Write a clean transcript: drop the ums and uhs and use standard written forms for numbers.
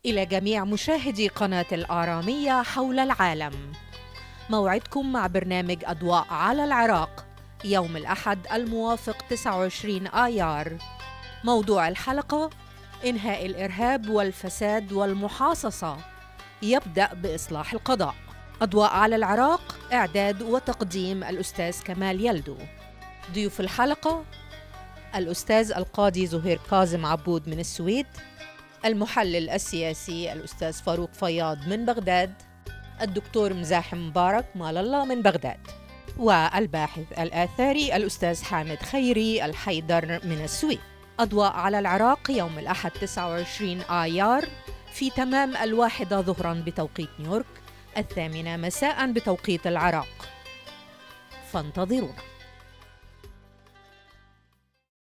إلى جميع مشاهدي قناة الآرامية حول العالم، موعدكم مع برنامج أضواء على العراق يوم الأحد الموافق 29 آيار. موضوع الحلقة: إنهاء الإرهاب والفساد والمحاصصة يبدأ بإصلاح القضاء. أضواء على العراق، إعداد وتقديم الأستاذ كمال يلدو. ضيوف الحلقة: الأستاذ القاضي زهير كاظم عبود من السويد، المحلل السياسي الأستاذ فاروق فياض من بغداد، الدكتور مزاحم مبارك مال الله من بغداد، والباحث الآثاري الأستاذ حامد خيري الحيدر من السويد. أضواء على العراق يوم الأحد 29 آيار في تمام 1 ظهرا بتوقيت نيويورك، 8 مساء بتوقيت العراق، فانتظرونا.